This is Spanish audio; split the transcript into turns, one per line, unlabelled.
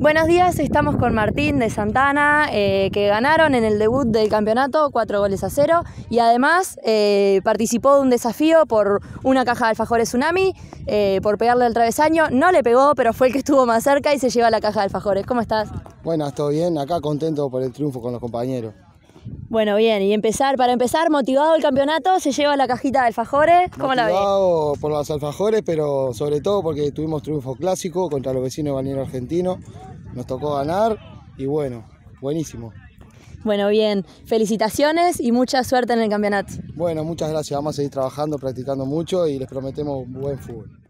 Buenos días, estamos con Martín de Santana, que ganaron en el debut del campeonato 4-0 y además participó de un desafío por una caja de alfajores Tsunami, por pegarle al travesaño. No le pegó, pero fue el que estuvo más cerca y se lleva la caja de alfajores. ¿Cómo estás?
Buenas, todo bien, acá contento por el triunfo con los compañeros.
Bueno, bien, y para empezar, motivado el campeonato, se lleva la cajita de alfajores. ¿Cómo la ves?
Motivado por los alfajores, pero sobre todo porque tuvimos triunfo clásico contra los vecinos de Balneario Argentino. Nos tocó ganar y bueno, buenísimo.
Bueno, bien, felicitaciones y mucha suerte en el campeonato.
Bueno, muchas gracias, vamos a seguir trabajando, practicando mucho y les prometemos buen fútbol.